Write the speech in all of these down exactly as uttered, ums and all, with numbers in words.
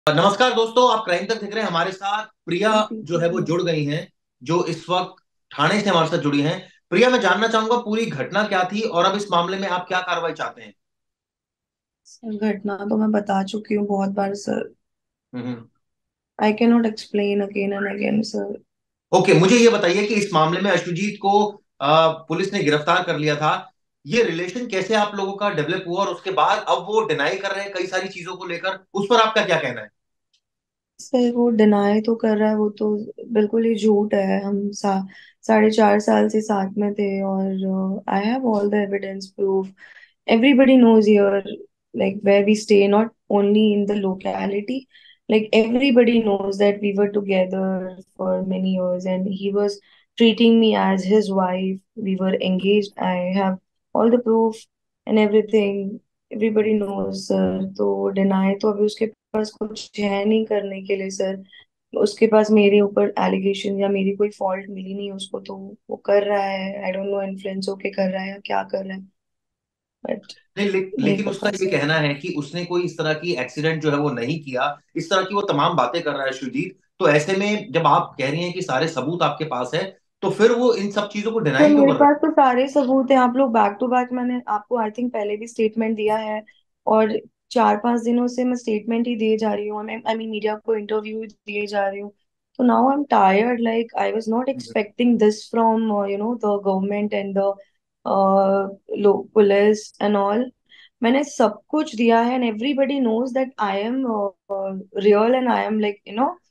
नमस्कार दोस्तों, आप क्राइम तक देख रहे हैं। हमारे साथ प्रिया जो है वो सर, जुड़ गई हैं, जो इस वक्त थाने से हमारे साथ जुड़ी हैं। प्रिया, मैं जानना चाहूंगा पूरी घटना क्या थी और अब इस मामले में आप क्या कार्रवाई चाहते हैं। घटना तो मैं बता चुकी हूँ बहुत बार sir. Hmm. I can not explain again and again sir. Okay, मुझे ये बताइए कि इस मामले में अशुजीत को अ, पुलिस ने गिरफ्तार कर लिया था। ये रिलेशन कैसे आप लोगों का डेवलप हुआ और उसके बाद अब वो डिनाई कर रहे हैं कई सारी चीजों को लेकर, उस पर आपका क्या कहना है। सर वो डिनाई तो कर रहा है, वो तो बिल्कुल ही झूठ है। हम सा साढ़े चार साल से साथ में थे और I have all the evidence proof. Everybody knows here, like where we stay, not only in the locality. Like everybody knows that we were together for many years and he was treating me as his wife. We were engaged. I have all the proof and everything. Everybody knows, sir. तो deny तो अभी उसके पास कुछ है नहीं करने के लिए, सर। उसके पास मेरे ऊपर एलिगेशन या मेरी कोई फॉल्ट मिली नहीं उसको, तो वो कर रहा है। आई डोंट नो, इन्फ्लुएंस होके कर रहा है या क्या कर रहा है, बट नहीं, ले, नहीं लेकिन उसका पता ये सर। कहना है कि उसने कोई इस तरह की एक्सीडेंट जो है वो नहीं किया। इस तरह की वो तमाम बातें कर रहा है शुजीत। तो ऐसे में जब आप कह रही हैं कि सारे सबूत आपके पास है, तो फिर वो इन सब चीजों को सर डिनाई क्यों मेरे कर रहे पास तो सारे सबूत हैं। आप लोग बैक टू बैक, मैंने आपको आई थिंक पहले भी स्टेटमेंट दिया है और चार पांच दिनों से मैं स्टेटमेंट ही दिए जा रही हूँ। आई मीन मीडिया को इंटरव्यू दिए जा रही हूँ। तो now I am tired, like I was not हैं। Expecting this from you know the government and the police and all. मैंने सब कुछ दिया है and everybody knows that I am real and I am like you know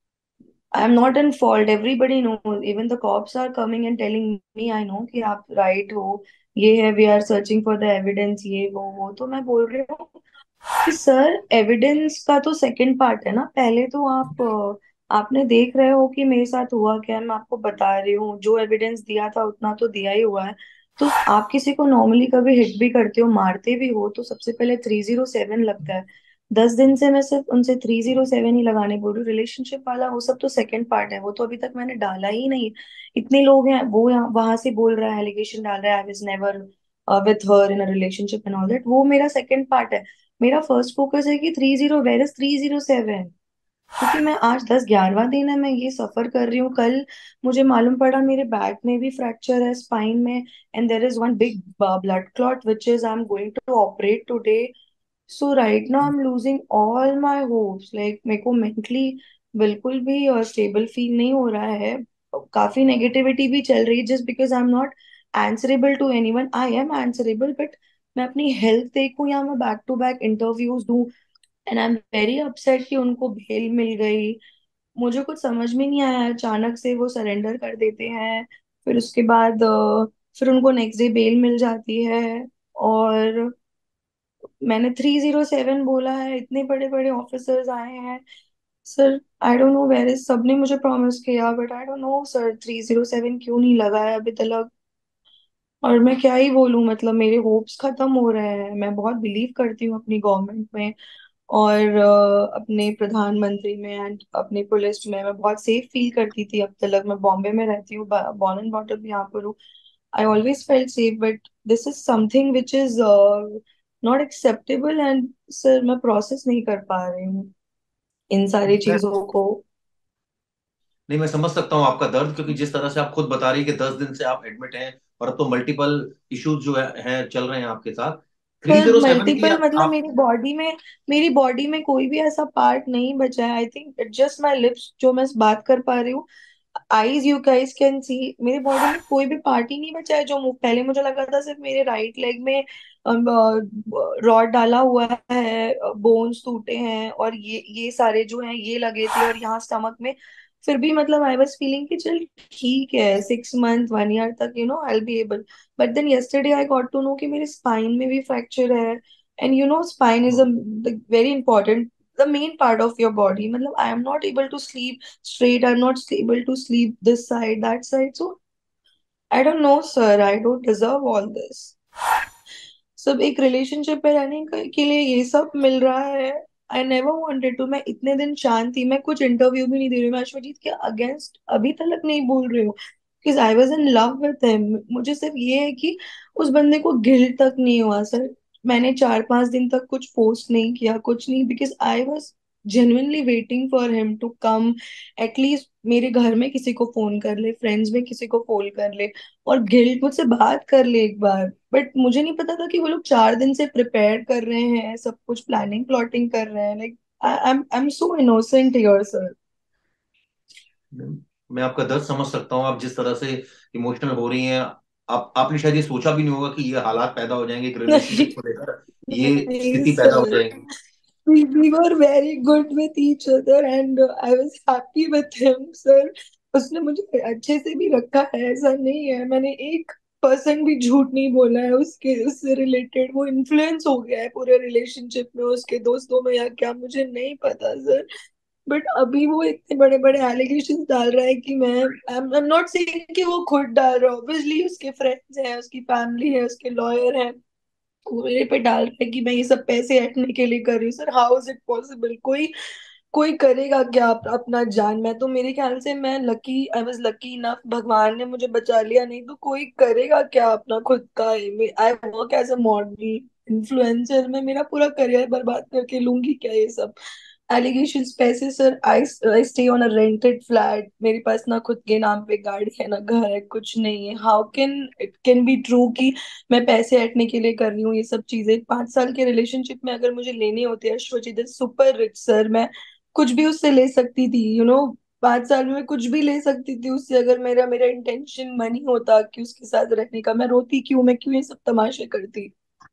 I'm not in fault. Everybody knows. Even the cops are coming and telling me, I know कि आप right हो। ये है, we are searching for the evidence, ये वो वो तो मैं बोल रही हूँ कि सर एविडेंस का तो सेकंड पार्ट है ना। पहले तो आप अ, आपने देख रहे हो कि मेरे साथ हुआ क्या है। मैं आपको बता रही हूँ, जो एविडेंस दिया था उतना तो दिया ही हुआ है। तो आप किसी को नॉर्मली कभी हिट भी करते हो, मारते भी हो, तो सबसे पहले थ्री जीरो सेवन लगता है। दस दिन से मैं सिर्फ उनसे थ्री जीरो सेवन ही लगाने बोल रही हूँ। रिलेशनशिप वाला वो सब तो सेकंड पार्ट है, वो तो अभी तक मैंने डाला ही नहीं। इतने लोग हैं, वो यहाँ वहां से बोल रहा है, एलिगेशन डाल रहा है, I was never with her in a relationship and all that. वो मेरा सेकंड पार्ट है। मेरा फर्स्ट फोकस है कि three zero, where is three zero seven. क्योंकि मैं आज दस ग्यारहवा दिन है मैं ये सफर कर रही हूँ। कल मुझे मालूम पड़ा मेरे बैक में भी फ्रैक्चर है, स्पाइन में, and there is one big blood clot which is I am going to operate today. So right now I am losing all my hopes. Like मेरे को मेंटली बिल्कुल भी स्टेबल फील नहीं हो रहा है। काफी नेगेटिविटी भी चल रही है, just because I am not answerable to anyone. I am answerable, but मैं अपनी हेल्थ देखूं या मैं बैक टू बैक इंटरव्यूज दूं। And I am very upset कि उनको बेल मिल गई। मुझे कुछ समझ में नहीं आया, अचानक से वो सरेंडर कर देते हैं। फिर उसके बाद अ, फिर उनको नेक्स्ट डे बेल मिल जाती है। और मैंने थ्री जीरो सेवन बोला है, इतने बड़े बड़े ऑफिसर्स आए हैं sir. I don't know where is, सबने मुझे प्रॉमिस किया, but I don't know sir three zero seven क्यों नहीं लगा है अभी तक। और मैं क्या ही बोलूं, मतलब मेरे होप्स खत्म हो रहे हैं। मैं बहुत बिलीव करती हूँ अपनी गवर्नमेंट में और अ, अपने प्रधानमंत्री में एंड अपनी पुलिस में। मैं बहुत सेफ फील करती थी अब तक। मैं बॉम्बे में रहती हूँ, बॉर्न एंड ब्रॉट अप यहाँ पर हूँ। I always felt safe, but this is something which is not acceptable. And sir मैं प्रोसेस नहीं कर पा रही हूँ इन सारी मैं चीजों को। नहीं, मैं समझ सकता हूँ आपका दर्द, क्योंकि जिस तरह से आप खुद बता रही है कि दस दिन से आप एडमिट हैं और अब तो मल्टीपल इश्यूज जो है हैं चल रहे हैं आपके साथ। थ्री पर जीरो सेवन की मल्टीपल आप, मतलब आप मेरी बॉडी में मेरी बॉडी में कोई भी ऐसा पार्ट नहीं बचा है। I think it just my lips जो मैं बात कर पा रही हूँ। Eyes, you guys can see, मेरी बॉडी में कोई भी पार्ट ही नहीं बचा है। जो मुझ- पहले मुझे लगा था सिर्फ मेरे राइट लेग में रॉड डाला हुआ है, बोन्स टूटे हैं और ये ये सारे जो हैं ये लगे थे, और यहाँ स्टमक में। फिर भी मतलब आई वाज फीलिंग कि चल ठीक है, सिक्स मंथ वन ईयर तक you know I be able. But then yesterday I got to know कि मेरे स्पाइन में भी फ्रैक्चर है। And you know spine is a very important, the main part of your body. मतलब I am not able to sleep straight. I'm not able to sleep this side, that side. So I don't know, sir. I don't deserve all this. सब एक relationship में रहने का- के लिए ये सब मिल रहा है। I never wanted to. मैं इतने दिन शांत थी, मैं कुछ इंटरव्यू भी नहीं दे रही हूँ, मैं अश्वजीत के अगेंस्ट अभी तक नहीं बोल रही हूँ। Because I was in love with him. मुझे सिर्फ ये है कि उस बंदे को गिल्ट तक नहीं हुआ सर। मैंने चार पांच दिन तक कुछ पोस्ट नहीं किया, कुछ नहीं, because I was genuinely waiting for him to come, at least मेरे घर में किसी को फोन कर ले, फ्रेंड्स में किसी को फोन कर ले, और गिल्ट मुझसे बात कर ले एक बार। बट मुझे नहीं पता था कि वो लोग चार दिन से प्रिपेयर कर रहे हैं, सब कुछ प्लानिंग प्लॉटिंग कर रहे हैं। Like I am I am so innocent here sir. मैं आपका दर्द समझ सकता हूँ, आप जिस तरह से इमोशनल हो रही हैं। आप आपने शायद ये सोचा भी नहीं होगा कि ये हालात पैदा हो जाएंगे, एक नहीं, रिलेशनशिप को लेकर ये नहीं स्थिति पैदा हो सर, जाएगी। we, we were very good with each other and uh, I was happy with him sir। उसने मुझे अच्छे से भी रखा है, ऐसा नहीं है, मैंने एक परसेंट भी झूठ नहीं बोला है उसके, उससे रिलेटेड। वो इन्फ्लुएंस हो गया है पूरे रिलेशनशिप में, उसके दोस्तों में या क्या, मुझे नहीं पता सर। बट अभी वो इतने बड़े बड़े एलिगेशंस डाल रहा है कि मैं, आई एम नॉट सेइंग कि वो खुद डाल रहा है, ऑब्वियसली उसके फ्रेंड्स हैं, उसकी फैमिली है, उसके लॉयर है, वो मेरे पे डाल रहा है कि मैं ये सब पैसे हटने के लिए कर रही हूँ। Sir how is it possible? कोई कोई करेगा क्या अप, अपना जान? मैं तो, मेरे ख्याल से मैं lucky, I was lucky enough, भगवान ने मुझे बचा लिया, नहीं तो कोई करेगा क्या अपना खुद का? I work as a model, influencer, मैं मेरा पूरा करियर बर्बाद करके लूंगी क्या ये सब एलिगेशंस? पैसे sir, I I stay on a rented flat, मेरे पास ना खुद के नाम पे गाड़ी है ना घर है, कुछ नहीं है। How can it can be true कि मैं पैसे हटने के लिए कर रही हूँ ये सब चीजें? पांच साल के रिलेशनशिप में अगर मुझे लेने होते, अश्वजित सुपर रिच सर, मैं कुछ भी उससे ले सकती थी, यू you नो know, पांच साल में मैं कुछ भी ले सकती थी उससे, अगर मेरा मेरा इंटेंशन मनी होता कि उसके साथ रहने का। मैं रोती क्यों, मैं क्यों ये सब तमाशे करती?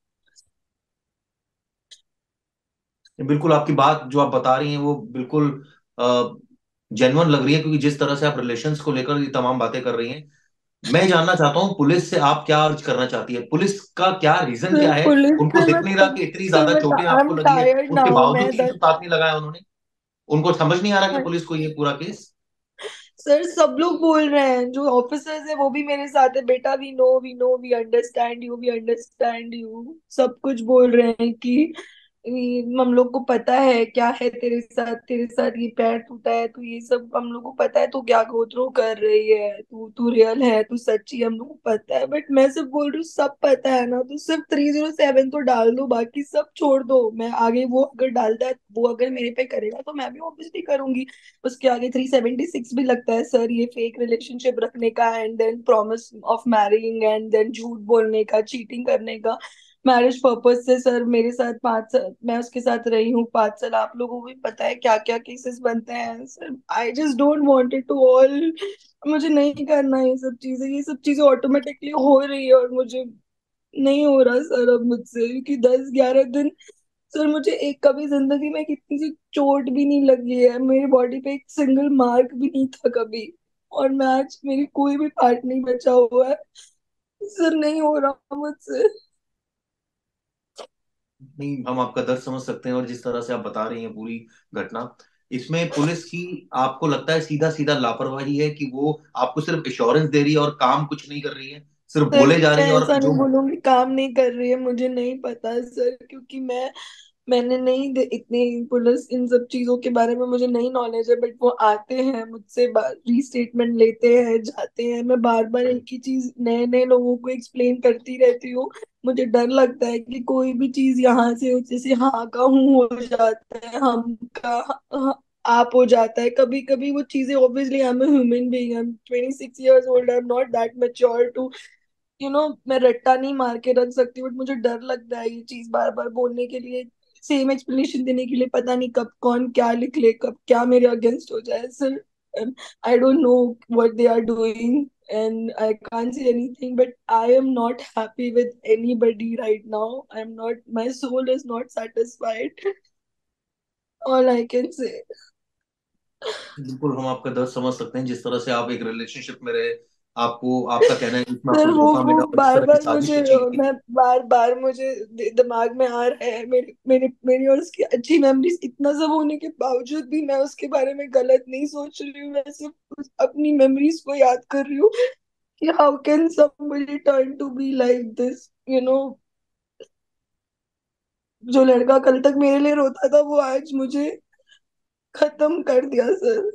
बिल्कुल आपकी बात जो आप बता रही हैं वो बिल्कुल जेन्युइन लग रही है, क्योंकि जिस तरह से आप रिलेशंस को लेकर ये तमाम बातें कर रही हैं। मैं जानना चाहता हूँ पुलिस से आप क्या अर्ज करना चाहती है, पुलिस का क्या रीजन सर क्या है? पुलिस उनको से मैं दिख नहीं रहा तब, कि इतनी सर ज्यादा मैं, चोटें आई आपको एम लगी है, टायर्ड उसके नाउ, बावजूद मैं भी दस, क्यों साथ नहीं लगाया उन्होंने? उनको समझ नहीं आ रहा कि पुलिस को ये पूरा केस। सर सब लोग बोल रहे हैं, जो ऑफिसर्स है वो भी मेरे साथ है, बेटा we know we know we understand you, we understand you, सब कुछ बोल रहे हैं कि ये, हम लोग को पता है क्या है तेरे साथ, तेरे साथ ये पैर टूटा है, तो ये सब हम लोग को पता है, तू क्या गो थ्रू कर रही है, तू तू रियल है, तू सच्ची, हम लोग को पता है। बट मैं सिर्फ बोल रही हूँ सब पता है ना, तो सिर्फ थ्री जीरो सेवन तो डाल दो, बाकी सब छोड़ दो। मैं आगे, वो अगर डालता है, वो अगर मेरे पे करेगा तो मैं भी ऑब्वियसली करूंगी। उसके आगे थ्री सेवेंटी सिक्स भी लगता है सर, ये फेक रिलेशनशिप रखने का, and then promise of marrying, and then झूठ बोलने का, चीटिंग करने का, मैरिज पर्पज से। सर मेरे साथ पाँच साल, मैं उसके साथ रही हूँ पाँच साल, आप लोगों को भी पता है क्या क्या केसेस बनते हैं sir. I just don't want it to all, मुझे नहीं करना ये सब चीजें, ये सब चीजें ऑटोमेटिकली हो रही है और मुझे नहीं हो रहा सर अब मुझसे, क्योंकि दस ग्यारह दिन, सर मुझे एक, कभी जिंदगी में कितनी सी चोट भी नहीं लगी है, मेरी बॉडी पे एक सिंगल मार्क भी नहीं था कभी, और मैं आज, मेरी कोई भी पार्ट नहीं बचा हुआ है सर, नहीं हो रहा मुझसे। नहीं, हम आपका दर्द समझ सकते हैं, और जिस तरह से आप बता रही हैं पूरी घटना, इसमें पुलिस की आपको लगता है सीधा सीधा लापरवाही है कि वो आपको सिर्फ इंश्योरेंस दे रही है और काम कुछ नहीं कर रही है, सिर्फ सर बोले जा मैं रही है, और ऐसा नहीं जो। बोलूंगी काम नहीं कर रही है, मुझे नहीं पता सर, क्योंकि मैं, मैंने नहीं दे- इतनी पुलिस इन सब चीजों के बारे में मुझे नहीं नॉलेज है। बट वो आते हैं मुझसे, रीस्टेटमेंट लेते हैं, जाते हैं, मैं बार बार एक ही चीज नए नए लोगों को एक्सप्लेन करती रहती हूँ। मुझे डर लगता है कि कोई भी चीज यहाँ से, जैसे हाँ का हूँ हो जाता है, हम का हाँ, आप हो जाता है कभी कभी वो चीजें। Obviously I am a human being, I am twenty six years old, I am not that mature too, you know, मैं रट्टा नहीं मार के रख सकती। बट मुझे डर लगता है ये चीज बार बार बोलने के लिए, सेम एक्सप्लेनेशन देने के लिए, पता नहीं कब कौन क्या लिख ले, कब क्या मेरे अगेंस्ट हो जाए sir. I don't know what they are doing and I can't say anything, but I am not happy with anybody right now. I'm not, my soul is not satisfied, all I can say। बिल्कुल हम आपका दर्द समझ सकते हैं, जिस तरह से आप एक रिलेशनशिप में रहे, आपको आपका कहना है कि इसमें सर आपको वो धोखा वो मिला और जिस बार तरह की बार साजिश मुझे, रची गई। मैं बार बार मुझे दि- दिमाग में आ रहा है, मेरी मेरी मेरी और उसकी अच्छी मेमोरीज, इतना सब होने के बावजूद भी मैं उसके बारे में गलत नहीं सोच रही हूँ, मैं सिर्फ उस- अपनी मेमोरीज को याद कर रही हूँ कि how can somebody turn to be like this, you know. जो लड़का कल तक मेरे लिए रोता था, वो आज मुझे खत्म कर दिया सर।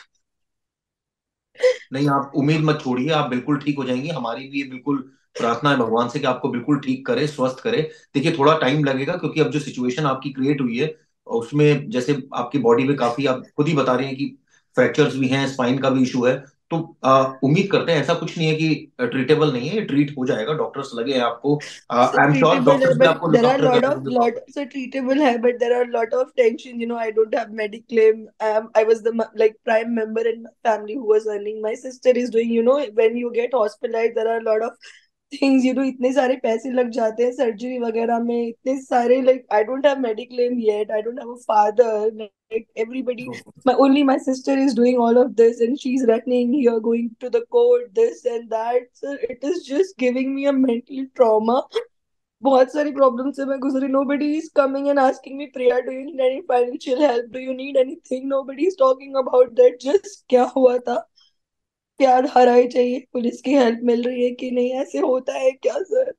नहीं, आप उम्मीद मत छोड़िए, आप बिल्कुल ठीक हो जाएंगी। हमारी भी ये बिल्कुल प्रार्थना है भगवान से कि आपको बिल्कुल ठीक करे, स्वस्थ करे। देखिए थोड़ा टाइम लगेगा, क्योंकि अब जो सिचुएशन आपकी क्रिएट हुई है उसमें जैसे आपकी बॉडी में काफी, आप खुद ही बता रहे हैं कि फ्रैक्चर्स भी हैं, स्पाइन का भी इशू है, तो आ, उम्मीद करते हैं ऐसा कुछ नहीं है कि ट्रीटेबल नहीं है, ये ट्रीट हो जाएगा, डॉक्टर्स लगे हैं आपको, So I am sure treatable है, डॉक्टर्स भी but आपको look there are a after कर lot रहे of होंगे lot प्रॉपर। so treatable है, but there are a lot of tension. You know, I don't have Mediclaim. Um, I was the m- like prime member in my family who was earning. My sister is doing. You know, when you get hospitalized, there are a lot of things. You know, इतने सारे पैसे लग जाते हैं surgery वगैरह में, इतने सारे like I don't have Mediclaim yet. I don't have a father. Like everybody, my only my sister is doing all of this, and she's running here, going to the court, this and that. So it is just giving me a mental trauma. बहुत सारी problem से मैं गुजरी. Nobody is coming and asking me, Priya, do you need any financial help, do you need anything? Nobody is talking about that. Just क्या हुआ था, प्यार हरा ही चाहिए, पुलिस की हेल्प मिल रही है कि नहीं, ऐसे होता है क्या सर?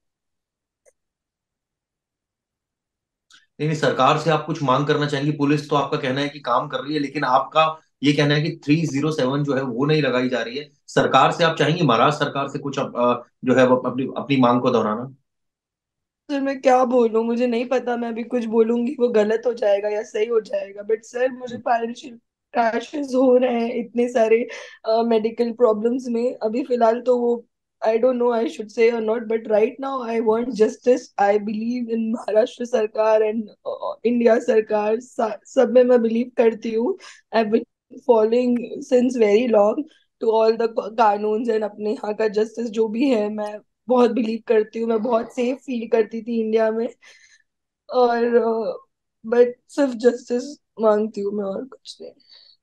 नहीं नहीं, सरकार से आप कुछ मांग करना चाहेंगी? पुलिस तो आपका कहना है कि काम कर रही है, लेकिन आपका ये कहना है कि थ्री जीरो सेवन जो है वो नहीं लगाई जा रही है। सरकार से आप चाहेंगी, महाराष्ट्र सरकार से कुछ अप- अ, जो है वो अपनी अपनी मांग को दोहराना? सर मैं क्या बोलूं, मुझे नहीं पता. मैं अभी कुछ बोलूंगी वो गलत हो जाएगा या सही हो जाएगा, बट सर मुझे फाइनेंशियल क्रैशेस हो रहे हैं इतने सारे मेडिकल प्रॉब्लम्स में. अभी फिलहाल तो वो, I don't know I should say or not, but right now I want justice. I believe in Maharashtra sarkar and India सरकार. सा- सब में मैं बिलीव करती हूँ. I been following since very long to all the कानून्स एंड अपने यहाँ का जस्टिस जो भी है. मैं बहुत बिलीव करती हूँ, मैं बहुत सेफ फील करती थी इंडिया में. और बट सिर्फ जस्टिस मांगती हूँ मैं, और कुछ नहीं.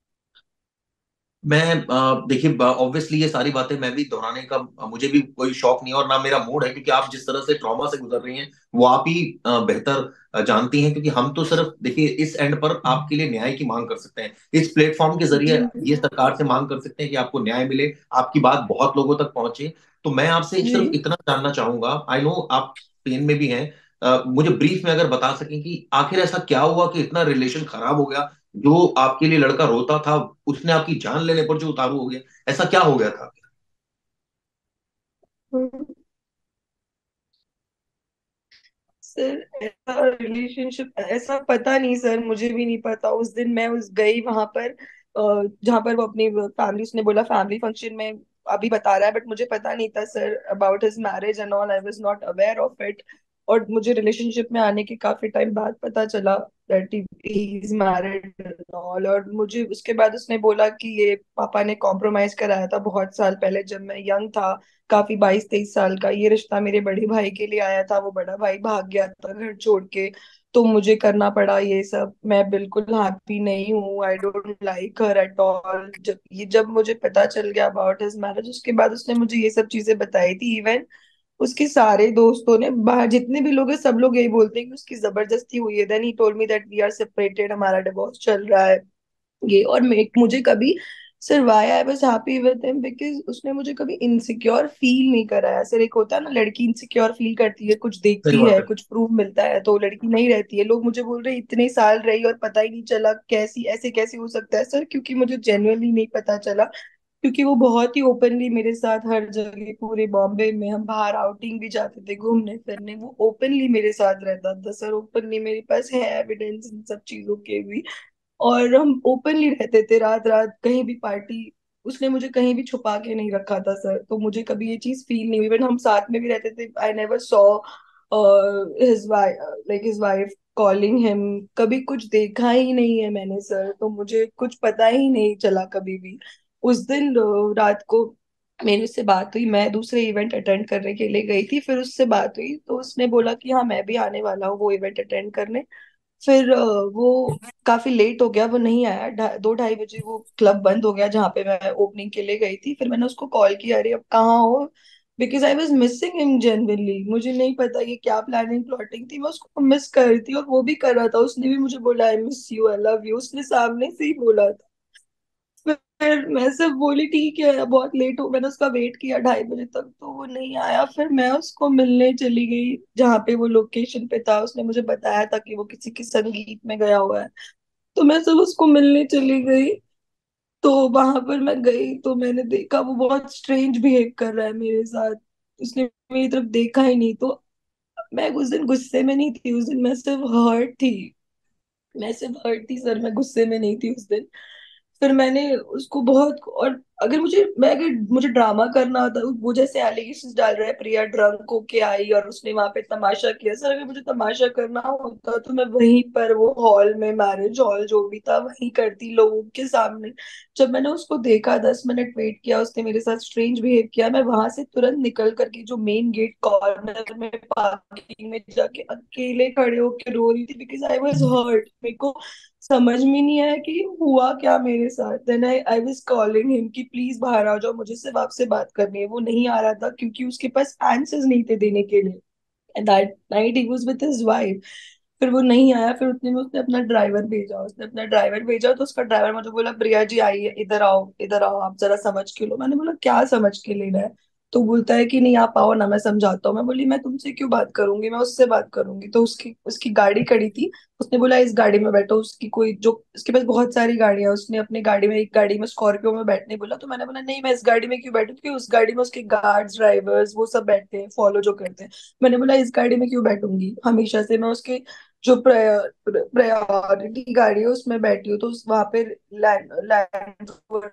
मैं अ, देखिए, ऑब्वियसली ये सारी बातें मैं भी दोहराने का अ, मुझे भी कोई शौक नहीं है और ना मेरा मूड है, क्योंकि आप जिस तरह से ट्रॉमा से गुजर रही हैं वो आप ही अ, बेहतर अ, जानती हैं। क्योंकि हम तो सिर्फ देखिए इस एंड पर आपके लिए न्याय की मांग कर सकते हैं, इस प्लेटफॉर्म के जरिए जी. ये सरकार से मांग कर सकते हैं कि आपको न्याय मिले, आपकी बात बहुत लोगों तक पहुंचे। तो मैं आपसे जी. सिर्फ इतना जानना चाहूंगा, आई नो आप पेन में भी हैं, अ, मुझे ब्रीफ में अगर बता सकें कि आखिर ऐसा क्या हुआ कि इतना रिलेशन खराब हो गया, जो आपके लिए लड़का रोता था उसने आपकी जान लेने पर जो उतारू हो गया, ऐसा क्या हो गया था? सर ऐसा रिलेशनशिप, ऐसा पता नहीं सर, मुझे भी नहीं पता. उस दिन मैं उस गई वहां पर, अ, जहाँ पर वो अपनी फैमिली, उसने बोला फैमिली फंक्शन में अभी बता रहा है, बट मुझे पता नहीं था sir about his marriage and all. I was not aware of it. और मुझे रिलेशनशिप में आने के काफी टाइम बाद पता चला that he is married and all. और मुझे उसके बाद उसने बोला कि ये पापा ने कॉम्प्रोमाइज कराया था बहुत साल पहले जब मैं यंग था, काफी बाईस तेईस साल का. ये रिश्ता मेरे बड़े भाई के लिए आया था, वो बड़ा भाई भाग गया था घर छोड़ के, तो मुझे करना पड़ा ये सब. मैं बिल्कुल हैप्पी नहीं हूँ. I don't like her at all. जब ये जब मुझे पता चल गया अबाउट हिज मैरिज, उसके बाद उसने मुझे ये सब चीजें बताई थी. इवन उसके सारे दोस्तों ने, बाहर जितने भी लोग हैं, सब लोग यही बोलते हैं कि उसकी जबरदस्ती हुई है. Then he told me that we are separated, हमारा डिवोर्स चल रहा है ये. और मैं, मुझे कभी, sir why I was happy with him, because उसने मुझे कभी इनसिक्योर फील नहीं कराया. सर एक होता है ना, लड़की इनसिक्योर फील करती है, कुछ सही देखती बात है, है। कुछ प्रूफ मिलता है, तो लड़की नहीं रहती है. लोग मुझे बोल रहे इतने साल रही और पता ही नहीं चला, कैसी, ऐसे कैसे हो सकता है सर? क्योंकि मुझे जेन्युइनली नहीं पता चला. क्योंकि वो बहुत ही ओपनली मेरे साथ हर जगह, पूरे बॉम्बे में हम बाहर आउटिंग भी जाते थे घूमने फिरने, वो ओपनली मेरे साथ रहता था सर. ओपनली मेरे पास है एविडेंस इन सब चीजों के भी. और हम ओपनली रहते थे, रात रात कहीं भी पार्टी. उसने मुझे कहीं भी छुपा के नहीं रखा था सर, तो मुझे कभी ये चीज फील नहीं हुई. इवन हम साथ में भी रहते थे, I never saw his wife, like his wife calling him. कभी कुछ देखा ही नहीं है मैंने सर, तो मुझे कुछ पता ही नहीं चला कभी भी. उस दिन अ, रात को मेरी उससे बात हुई, मैं दूसरे इवेंट अटेंड करने के लिए गई थी, फिर उससे बात हुई तो उसने बोला कि हाँ मैं भी आने वाला हूँ वो इवेंट अटेंड करने. फिर अ, वो काफी लेट हो गया, वो नहीं आया. ढा, दो ढाई बजे वो क्लब बंद हो गया जहाँ पे मैं ओपनिंग के लिए गई थी. फिर मैंने उसको कॉल किया, अरे अब कहाँ हो? Because I was missing him genuinely. मुझे नहीं पता ये क्या प्लानिंग प्लॉटिंग थी, मैं उसको मिस कर रही थी और वो भी कर रहा था. उसने भी मुझे बोला I miss you, I love you, उसने सामने से ही बोला था. फिर मैं सिर्फ बोली ठीक है, बहुत लेट हो. मैंने उसका वेट किया ढाई बजे तक, तो वो नहीं आया. फिर मैं उसको मिलने चली गई जहाँ पे वो लोकेशन पे था. उसने मुझे बताया था कि वो किसी के संगीत में गया हुआ है, तो मैं सब उसको मिलने चली गई. तो वहां पर मैं गई तो मैंने देखा वो बहुत स्ट्रेंज बिहेव कर रहा है मेरे साथ. उसने मेरी तरफ देखा ही नहीं. तो मैं उस दिन गुस्से में नहीं थी, उस दिन मैं सिर्फ हर्ट थी. मैं सिर्फ हर्ट थी सर, मैं गुस्से में नहीं थी उस दिन। फिर मैंने उसको बहुत, और अगर मुझे मैं अगर मुझे ड्रामा करना होता, वो जैसे एलिगेशंस डाल रहा है प्रिया ड्रंक होके आई और उसने वहां पे तमाशा किया, सर अगर मुझे तमाशा करना होता तो मैं वहीं पर वो हॉल में, मैरिज हॉल जो भी था, वहीं करती लोगों के सामने। जब मैंने उसको देखा, दस मिनट वेट किया, उसने मेरे साथ स्ट्रेंज बिहेव किया, मैं वहां से तुरंत निकल करके जो मेन गेट कॉर्नर में पार्किंग में जाके अकेले खड़े होके रो रही थी, बिकॉज आई वॉज हर्ट। मेरे को समझ में नहीं आया कि हुआ क्या मेरे साथ। Then I I was calling him कि प्लीज बाहर आ जाओ, मुझे सिर्फ आपसे बात करनी है। वो नहीं आ रहा था क्योंकि उसके पास आंसर्स नहीं थे देने के लिए। And that night he was with his wife. फिर वो नहीं आया, फिर उतने में उसने अपना ड्राइवर भेजा, उसने अपना ड्राइवर भेजा तो उसका ड्राइवर मुझे बोला, प्रिया जी आइए, इधर आओ, इधर आओ, आप जरा समझ के लो। मैंने बोला क्या समझ के लेना है? तो बोलता है कि नहीं आप आओ ना, मैं समझाता हूँ। मैं बोली मैं तुमसे क्यों बात करूंगी, मैं उससे बात करूंगी। तो उसकी उसकी गाड़ी खड़ी थी, उसने बोला इस गाड़ी में बैठो। उसकी कोई जो, उसके पास बहुत सारी गाड़ियां, उसने अपनी गाड़ी में, एक गाड़ी में स्कॉर्पियो में बैठने बोला। तो मैंने बोला नहीं, मैं इस गाड़ी में क्यों बैठूं, क्योंकि उस गाड़ी में उसके गार्ड्स, ड्राइवर्स वो सब बैठते हैं, फॉलो जो करते हैं। मैंने बोला इस गाड़ी में क्यों बैठूंगी, हमेशा से मैं उसके जो प्रायोरिटी गाड़ी है उसमें बैठी हूँ। तो उस वहां पे लैंड लैंड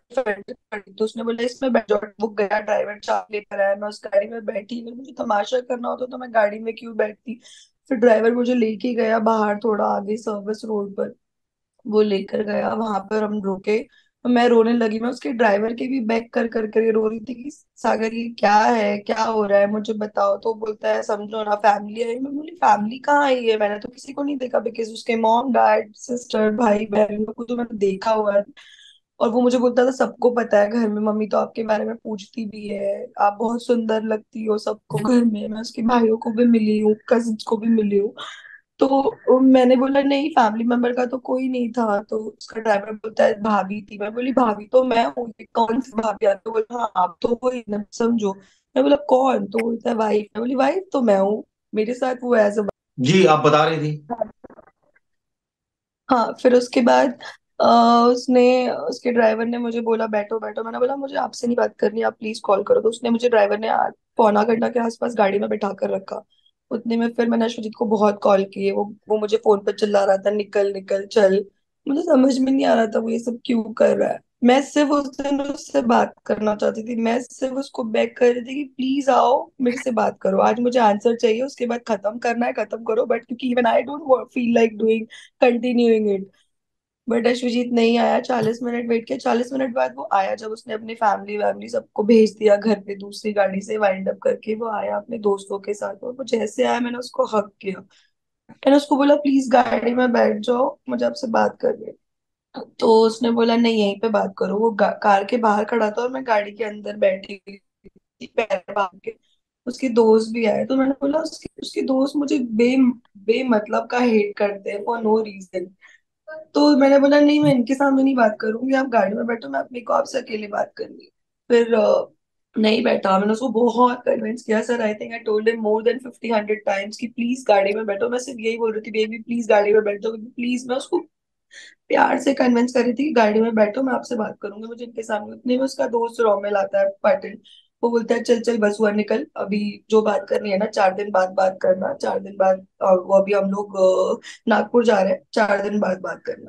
तो उसने बोला इसमें बैठ जाओ। वो गया, ड्राइवर चाबी लेकर आया, मैं उस गाड़ी में बैठी। अगर मुझे तमाशा करना होता तो मैं गाड़ी में क्यों बैठती? फिर ड्राइवर मुझे लेके गया बाहर, थोड़ा आगे सर्विस रोड पर। वो लेकर गया, वहां पर हम रुके। तो मैं रोने लगी, मैं उसके ड्राइवर के भी बैक कर कर कर रो रही थी कि सागर ये क्या है, क्या हो रहा है, मुझे बताओ। तो बोलता है समझो ना, फैमिली आई। मैं बोली फैमिली कहाँ आई है, मैंने तो किसी को नहीं देखा, बिकॉज उसके मॉम डैड सिस्टर भाई बहन को तो मैंने देखा हुआ है। और वो मुझे बोलता था सबको पता है घर में, मम्मी तो आपके बारे में पूछती भी है, आप बहुत सुंदर लगती हो सबको घर में। मैं उसके भाइयों को भी मिली हूँ, कजिन्स को भी मिली हूँ। तो मैंने बोला नहीं, फैमिली मेंबर का तो कोई नहीं था। तो उसका ड्राइवर बोलता है भाभी थी। मैं बोली भाभी तो मैं हूँ, ये कौन सी भाभी आती? तो बोला हाँ आप तो वही ना, समझो। मैं बोला कौन? तो बोलता है वाइफ। मैं बोली वाइफ तो मैं हूँ, मेरे साथ वो एज अ। जी, आप बता रही थी। हाँ, फिर उसके बाद अ, उसने उसके ड्राइवर ने मुझे बोला बैठो बैठो। मैंने बोला मुझे आपसे नहीं बात करनी, आप प्लीज कॉल करो। तो उसने मुझे, ड्राइवर ने आ- पौना घंटा के आसपास गाड़ी में बैठा कर रखा। उतने में फिर मैंने अश्वजीत को बहुत कॉल किए। वो वो मुझे फोन पर चिल्ला रहा था निकल निकल चल। मुझे समझ में नहीं आ रहा था वो ये सब क्यों कर रहा है। मैं सिर्फ उस दिन उससे बात करना चाहती थी, मैं सिर्फ उसको बेग कर रही थी कि प्लीज आओ मेरे से बात करो, आज मुझे आंसर चाहिए, उसके बाद खत्म करना है खत्म करो। बट क्योंकि even I don't feel like doing, continuing it. But Ashwajit नहीं आया, चालीस मिनट वेट किया। चालीस मिनट बाद वो आया, जब उसने अपनी फैमिली वैमिली सबको भेज दिया घर पे, दूसरी गाड़ी से वाइंड अप करके वो आया अपने दोस्तों के साथ। और वो जैसे आया, मैंने उसको हक किया, मैंने उसको बोला प्लीज गाड़ी में बैठ जाओ, मुझे आपसे बात करनी है। तो उसने बोला नहीं यहीं पे बात करो। वो गा- कार के बाहर खड़ा था और मैं गाड़ी के अंदर बैठी हुई थी, पैर बांध के। उसके दोस्त भी आए, तो मैंने बोला उसके उसके दोस्त मुझे बे बेमतलब का हेट करते हैं फॉर नो रीजन। तो मैंने बोला नहीं मैं इनके सामने नहीं बात करूंगी, आप गाड़ी में बैठो, मैं अपने को आपसे अकेले बात करनी। फिर अ, नहीं बैठा। मैंने उसको बहुत कन्विंस किया sir, I think I told him more than fifty hundred times कि प्लीज गाड़ी में बैठो। मैं सिर्फ यही बोल रही थी बेबी प्लीज गाड़ी में बैठो, प्लीज। मैं उसको प्यार से कन्विंस कर रही थी कि गाड़ी में बैठो, मैं आपसे बात करूंगी, मुझे इनके सामने। उतने में उसका दोस्त रोमिल आता है, पाटिल। वो बोलता है चल चल बस हुआ निकल, अभी जो बात करनी है ना चार दिन बाद बात करना, चार दिन बाद। और वो अभी हम लोग अ, नागपुर जा रहे हैं, चार दिन बाद बात करना।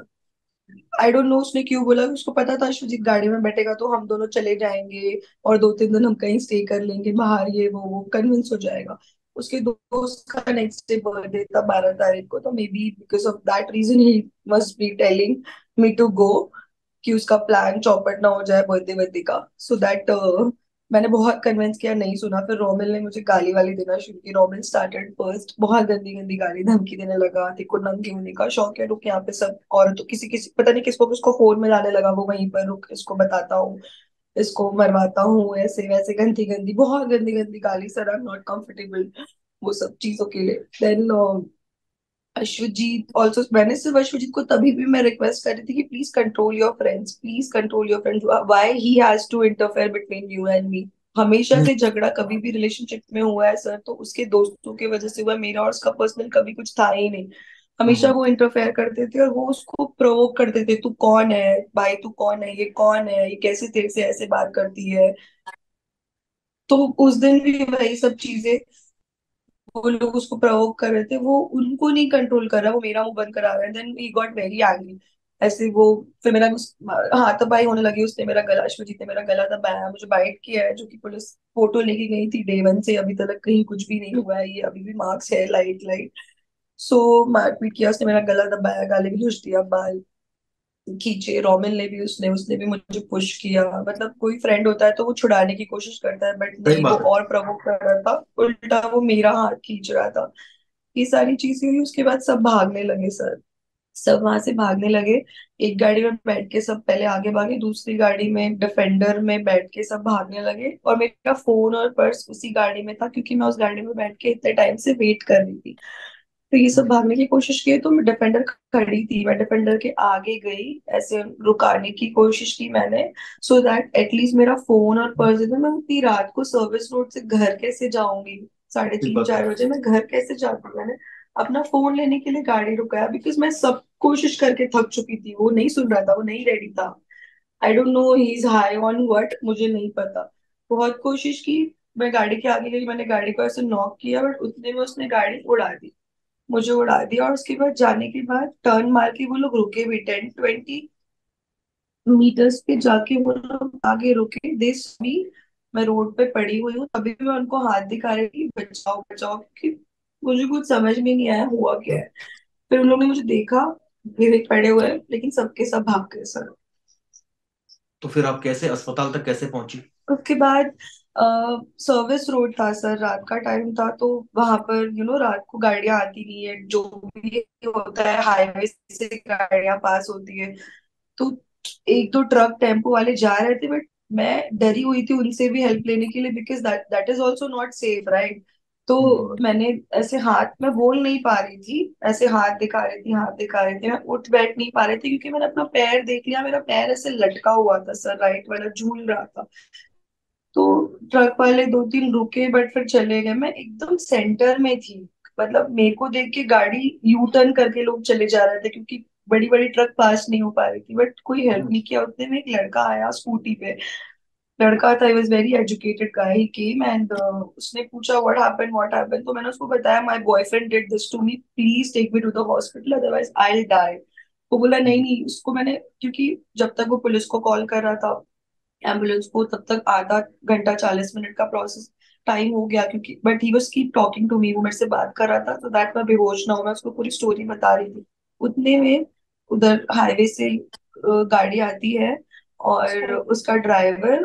आई डोंट नो उसने क्यों बोला, उसको पता था शुजित गाड़ी में बैठेगा तो हम दोनों चले जाएंगे और दो तीन दिन हम कहीं स्टे कर लेंगे बाहर, ये वो वो कन्विंस हो जाएगा। उसके दोस्त का नेक्स्ट डे बर्थडे था, बारह तारीख को। तो maybe because of that reason he must be telling me to go, कि उसका प्लान चौपट ना हो जाए बर्थडे बर्थडे का। सो दैट मैंने बहुत कन्विंस किया, नहीं सुना। फिर रोमिल ने मुझे गाली वाली देना शुरू की। रोमिल स्टार्टेड फर्स्ट, बहुत गंदी गंदी गाली धमकी देने लगा, तेरे को नंगी होने का शौक है, रुक यहाँ पे सब और तो किसी किसी पता नहीं किसको उसको फोन में लाने लगा। वो वहीं पर रुक, इसको बताता हूँ, इसको मरवाता हूँ, ऐसे वैसे गंदी गंदी, बहुत गंदी गंदी गाली। Sir I am not comfortable वो सब चीजों के लिए। देन अश्वजीत ऑल्सो, मैंने सिर्फ अश्वजीत को तभी भी मैं रिक्वेस्ट कर रही थी कि please control your friends, please control your friends, why he has to interfere between you and me. हमेशा से झगड़ा कभी भी रिलेशनशिप में हुआ है सर तो उसके दोस्तों की वजह से हुआ है, मेरा और उसका पर्सनल कभी कुछ था ही नहीं। हमेशा वो इंटरफेयर करते थे और वो उसको प्रोवोक करते थे, तू कौन है भाई, तू कौन है, ये कौन है, ये कैसे तेरे से ऐसे बात करती है। तो उस दिन भी वही सब चीजें वो लोग उसको प्रवोक कर रहे थे, वो उनको नहीं कंट्रोल कर रहा, वो मेरा मुंह बंद करा रहा है। Then he got very angry. ऐसे वो फिर मेरा उस- हाथापाई होने लगी, उसने मेरा गला, अश्वजीत ने मेरा गला दबाया, मुझे बाइट किया है, जो कि पुलिस फोटो लेके गई थी डे वन से अभी तक कहीं कुछ भी नहीं हुआ है, ये अभी भी मार्क्स है लाइट लाइट। सो मारपीट किया उसने, मेरा गला दबाया, गाली गलौज दिया, बाल खींचे। रोमिल ने भी, उसने उसने भी मुझे पुश किया। मतलब कोई फ्रेंड होता है तो वो छुड़ाने की कोशिश करता है, बट सही नहीं, वो बात है। और प्रवोक कर रहा था, उल्टा वो मेरा हाथ खींच रहा था। ये सारी चीजें हुई, उसके बाद सब भागने लगे सर। सब वहां से भागने लगे। एक गाड़ी में बैठ के सब पहले आगे भागे, दूसरी गाड़ी में डिफेंडर में बैठ के सब भागने लगे, और मेरा फोन और पर्स उसी गाड़ी में था, क्योंकि मैं उस गाड़ी में बैठ के इतने टाइम से वेट कर रही थी। तो ये सब भागने की कोशिश की, तो मैं डिफेंडर खड़ी थी, मैं डिफेंडर के आगे गई, ऐसे रुकाने की कोशिश की मैंने, सो दैट एटलीस्ट मेरा फोन और पर्स इधर। मैं उतनी रात को सर्विस रोड से घर कैसे जाऊंगी? साढ़े ठीक तीन बात है। चार बजे मैं घर कैसे जाती? मैंने अपना फोन लेने के लिए गाड़ी रुकाया, बिकॉज मैं सब कोशिश करके थक चुकी थी। वो नहीं सुन रहा था, वो नहीं रेडी था। I don't know he is high on what, मुझे नहीं पता। बहुत कोशिश की। मैं गाड़ी के आगे गई, मैंने गाड़ी को ऐसे नॉक किया, बट उतने में उसने गाड़ी उड़ा दी, मुझे उड़ा दिया। और उसके बाद जाने के बाद टर्न मार के वो लोग रुके भी, टेन ट्वेंटी मीटर्स पे जाके वो लोग आगे रुके, दिस भी। मैं रोड पे पड़ी हुई हूँ, तभी भी मैं उनको हाथ दिखा रही थी, बचाओ बचाओ, कि मुझे कुछ समझ में नहीं आया हुआ क्या है। फिर उन लोगों ने मुझे देखा, गिरे पड़े हुए, लेकिन सबके सब भाग गए सर। तो फिर आप कैसे अस्पताल तक कैसे पहुंची? उसके बाद सर्विस रोड था सर, रात का टाइम था, तो वहां पर यू नो रात को गाड़ियां आती नहीं है, जो भी होता है हाईवे से गाड़ियां पास होती है। तो एक दो ट्रक टेम्पो वाले जा रहे थे, बट मैं डरी हुई थी उनसे भी हेल्प लेने के लिए, because that that is also not safe, right? तो हम्म। मैंने ऐसे हाथ, मैं बोल नहीं पा रही थी, ऐसे हाथ दिखा रही थी, हाथ दिखा रही थी, मैं उठ बैठ नहीं पा रही थी, क्योंकि मैंने अपना पैर देख लिया, मेरा पैर ऐसे लटका हुआ था सर, राइट वाला झूल रहा था। तो ट्रक वाले दो तीन रुके, बट फिर चले गए, मैं एकदम सेंटर में थी। मतलब मेरे को देख के गाड़ी यू टर्न करके लोग चले जा रहे थे, क्योंकि बड़ी बड़ी ट्रक पास नहीं हो पा रही थी, बट कोई हेल्प नहीं किया। उतने में एक लड़का आया स्कूटी पे, लड़का था, he was very educated guy, he came and उसने पूछा व्हाट हैपेंड, व्हाट हैपेंड। तो मैंने उसको बताया, my boyfriend did this to me, please take me to the hospital, otherwise I will die. वो बोला नहीं नहीं, उसको मैंने, क्योंकि जब तक वो पुलिस को कॉल कर रहा था, एम्बुलेंस को, तब तक आधा घंटा चालीस मिनट का प्रोसेस टाइम हो गया, क्योंकि but he was keep talking to me, वो मेरे से बात कर रहा था, तो दैट मैं बेहोश ना हूं, मैं उसको पूरी स्टोरी बता रही थी। उतने में उधर हाईवे से अ, गाड़ी आती है, और उसका ड्राइवर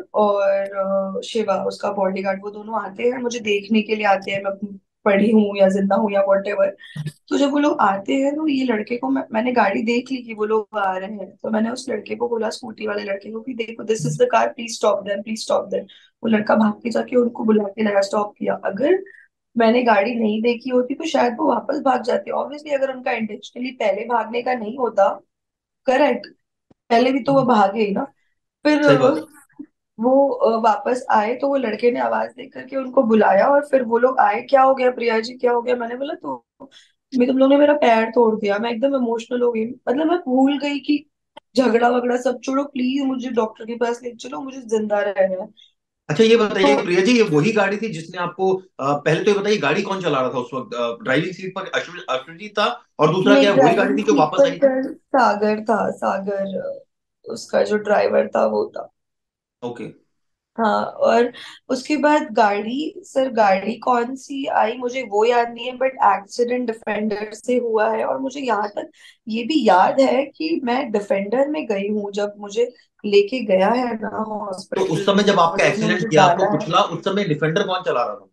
और अ, शिवा उसका बॉडीगार्ड, वो दोनों आते हैं, मुझे देखने के लिए आते हैं मैं पड़ी हूँ या जिंदा हूँ या वॉट। तो जब वो लोग आते हैं, तो ये लड़के को, मैं, मैंने गाड़ी देख ली कि वो लोग आ रहे हैं, तो मैंने उस लड़के को बोला, स्कूटी वाले लड़के को, कि देखो this is the car, please stop them, please stop them. वो लड़का भाग के जाके उनको बुला के लाया, स्टॉप किया। अगर मैंने गाड़ी नहीं देखी होती तो शायद वो वापस भाग जाते, ऑब्वियसली, अगर उनका इंटेंशनली पहले भागने का नहीं होता। करेक्ट। पहले भी तो वो भागे ही ना। फिर सही बात है। वो अ, वापस आए, तो वो लड़के ने आवाज दे करके उनको बुलाया, और फिर वो लोग आए, क्या हो गया प्रिया जी, क्या हो गया? मैंने बोला, तो मैं, तुम लोग ने मेरा पैर तोड़ दिया। मैं एकदम इमोशनल हो गई, मतलब मैं भूल गई कि झगड़ा वगड़ा सब छोड़ो, प्लीज मुझे डॉक्टर के पास ले चलो, मुझे जिंदा रहना है। अच्छा ये तो बताइए प्रिया जी, ये वही गाड़ी थी जिसने आपको अ, पहले तो ये बताइए गाड़ी कौन चला रहा था उस वक्त? ड्राइविंग सीट पर अश्व- अश्वजीत था, और दूसरा नहीं, क्या वही गाड़ी ड्राइविंग थी जो सीट वापस पर आई थी? सर सागर था, सागर, अ, उसका जो ड्राइवर था वो था। ओके। हाँ। और उसके बाद गाड़ी, सर गाड़ी कौन सी आई मुझे वो याद नहीं है, बट एक्सीडेंट डिफेंडर से हुआ है। और मुझे यहाँ तक ये भी याद है कि मैं डिफेंडर में गई हूँ, जब मुझे लेके गया है ना तो उस हॉस्पिटल समय में, जब वो आपका लोग ने एक्सीडेंट मुझे किया, आपको डाला है। कुचला, उस समय डिफेंडर कौन चला रहा था?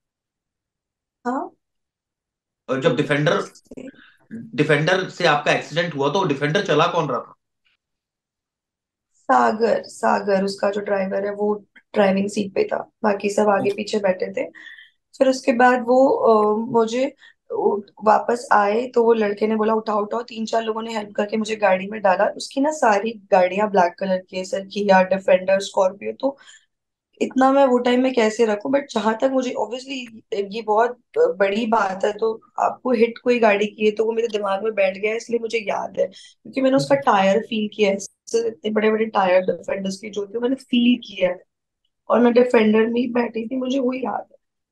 हाँ। और जब डिफेंडर डिफेंडर से आपका एक्सीडेंट हुआ तो डिफेंडर चला कौन रहा था? सागर, सागर उसका जो ड्राइवर है वो ड्राइविंग सीट पे था, बाकी सब आगे पीछे बैठे थे। फिर उसके बाद वो अ, मुझे उ- वापस आए, तो वो लड़के ने बोला उठाओ उठाओ, तीन चार लोगों ने हेल्प करके मुझे गाड़ी में डाला। उसकी ना सारी गाड़ियां ब्लैक कलर की है सर, किया, डिफेंडर, स्कॉर्पियो। तो इतना मैं वो टाइम में कैसे रखूं? बट जहां तक मुझे, ऑब्वियसली ये बहुत बड़ी बात है, तो आपको हिट कोई गाड़ी की है, तो वो मेरे दिमाग में बैठ गया है, इसलिए मुझे याद है, क्योंकि मैंने उसका टायर फील किया है सर, इतने बड़े बड़े टायर डिफेंडर्स के जो थे, मैंने फील किया है। और मैं डिफेंडर में ही बैठी थी, मुझे वो याद है।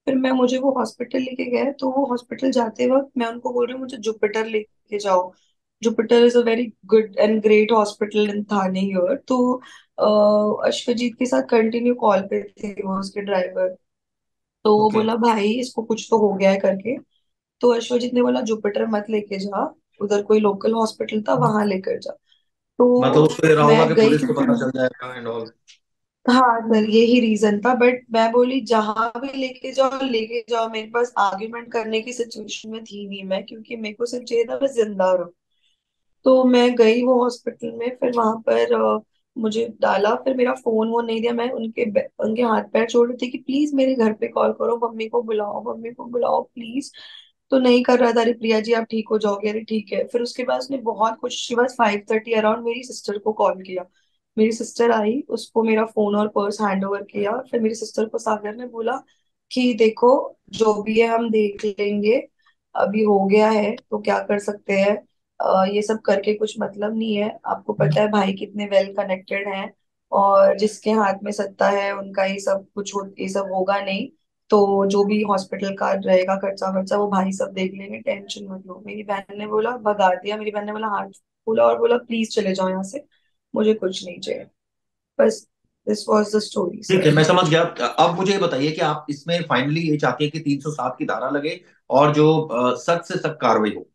फिर मैं मुझे वो हॉस्पिटल लेके गए, तो वो हॉस्पिटल जाते वक्त मैं उनको बोल रही हूँ मुझे जुपिटर लेके जाओ। Jupiter is a very good and great hospital in Thane here. तो अ, अश्वजीत के साथ कंटिन्यू कॉल पे थे वो उसके ड्राइवर। तो वो ओके। बोला भाई इसको कुछ तो हो गया है करके। तो अश्वजीत ने बोला जुपिटर मत लेके जा, उधर कोई लोकल हॉस्पिटल था वहां लेकर जा। मतलब तो उसको ये रहा होगा मैं कि गई पुलिस को पता क्योंकि चल जाएगा एंड ऑल। हाँ सर यही रीजन था, बट मैं बोली जहां भी लेके जाओ लेके जाओ, मेरे पास आर्ग्यूमेंट करने की सिचुएशन में थी नहीं मैं, क्योंकि मेरे को सिर्फ चाहिए था मैं जिंदा रहूं। तो मैं गई वो हॉस्पिटल में, फिर वहां पर अ, मुझे डाला, फिर मेरा फोन वो नहीं दिया, मैं उनके बे- उनके हाथ पैर जोड़ रही थी कि प्लीज मेरे घर पे कॉल करो, मम्मी को बुलाओ, मम्मी को बुलाओ प्लीज। तो नहीं कर रहा था। अरे प्रिया जी आप ठीक हो जाओगे, अरे ठीक है। फिर उसके बाद उसने बहुत कुछ, उसके बाद फाइव थर्टी अराउंड मेरी सिस्टर को कॉल किया। मेरी सिस्टर आई, उसको मेरा फोन और पर्स हैंड ओवर किया। फिर मेरी सिस्टर को सागर ने बोला कि देखो जो भी है हम देख लेंगे, अभी हो गया है तो क्या कर सकते हैं। अ, ये सब करके कुछ मतलब नहीं है, आपको पता है भाई कितने वेल कनेक्टेड हैं, और जिसके हाथ में सत्ता है उनका ये सब कुछ हो, ये सब होगा नहीं। तो जो भी हॉस्पिटल का रहेगा खर्चा वर्चा वो भाई सब देख लेंगे, टेंशन मत लो। मेरी बहन ने बोला, भगा दिया, मेरी बहन ने बोला हाथ बोला और बोला प्लीज चले जाओ यहाँ से, मुझे कुछ नहीं चाहिए। बस दिस वॉज द स्टोरी ठीक है, सर। मैं समझ गया। अब मुझे ये बताइए कि आप इसमें फाइनली ये चाहते हैं कि तीन सौ सात की धारा लगे और जो अ, सख्त से सख्त कार्रवाई हो।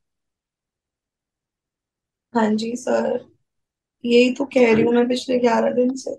हाँ जी सर, यही तो कह रही हूँ मैं पिछले ग्यारह दिन से।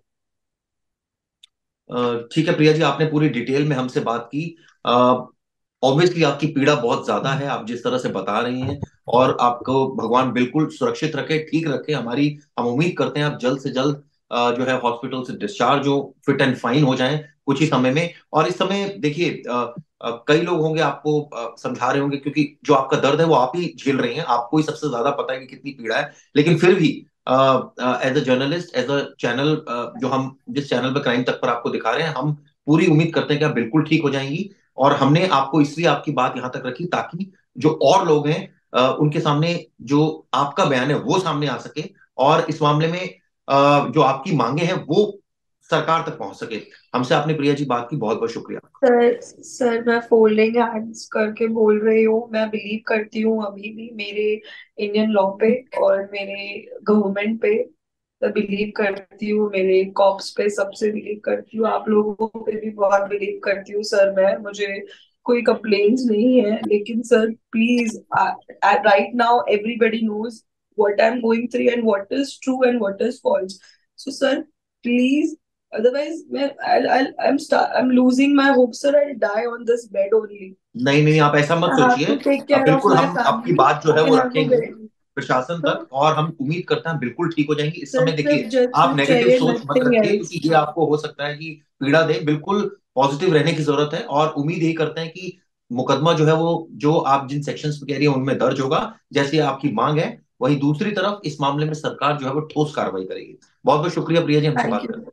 अ, ठीक है प्रिया जी, आपने पूरी डिटेल में हमसे बात की। ऑब्वियसली आपकी पीड़ा बहुत ज्यादा है, आप जिस तरह से बता रही हैं। और आपको भगवान बिल्कुल सुरक्षित रखे, ठीक रखे। हमारी हम उम्मीद करते हैं आप जल्द से जल्द अ, जो है हॉस्पिटल से डिस्चार्ज हो, फिट एंड फाइन हो जाएं कुछ ही समय में। और इस समय देखिए, अ, अ, कई लोग होंगे आपको अ, समझा रहे होंगे, क्योंकि जो आपका दर्द है वो आप ही झेल रही हैं, आपको ही सबसे ज्यादा पता है कि कितनी पीड़ा है। लेकिन फिर भी as a journalist, as a channel, जो हम जिस चैनल पर क्राइम तक पर आपको दिखा रहे हैं, हम पूरी उम्मीद करते हैं कि आप बिल्कुल ठीक हो जाएंगी। और हमने आपको इसलिए आपकी बात यहां तक रखी ताकि जो और लोग हैं अ, उनके सामने जो आपका बयान है वो सामने आ सके, और इस मामले में अ, जो आपकी मांगे हैं वो सरकार तक पहुंच सके। हमसे आपने प्रिया जी बात की, बहुत बहुत शुक्रिया। सर सर मैं फोल्डिंग हैंड्स करके बोल रही हूँ, मैं बिलीव करती हूँ अभी भी मेरे इंडियन लॉ पे और मेरे गवर्नमेंट पे। मैं बिलीव करती हूँ मेरे कॉप्स पे, सबसे बिलीव करती हूँ, आप लोगों पे भी बहुत बिलीव करती हूँ सर। मैं मुझे कोई कंप्लेन्स नहीं है, लेकिन sir please, right now everybody knows what I am going through and what is true and what is false. So sir please, otherwise मैं I'll, I'll, I'm start, I'm losing my hope sir, I'll die on this bed only. नहीं नहीं, आप ऐसा मत I have सोचिए। to take अब care of बिल्कुल my हम आपकी family, बात जो है I वो have to रखेंगे get। प्रशासन तो तक, और हम उम्मीद करते हैं बिल्कुल ठीक हो जाएंगी। इस सर समय देखिए, सिर्फ आप जस्टिस नेगेटिव चाहिए, सोच मत नथिंग रखिए, एल्स। क्योंकि ये आपको हो सकता है कि पीड़ा दे। बिल्कुल पॉजिटिव रहने की जरूरत है, और उम्मीद यही करते हैं कि मुकदमा जो है वो, जो आप जिन सेक्शंस पे कह रही है उनमें दर्ज होगा, जैसी आपकी मांग है। वहीं दूसरी तरफ इस मामले में सरकार जो है वो ठोस कार्रवाई करेगी। बहुत बहुत शुक्रिया प्रिया जी हमसे थैंक बात यू। करने के लिए।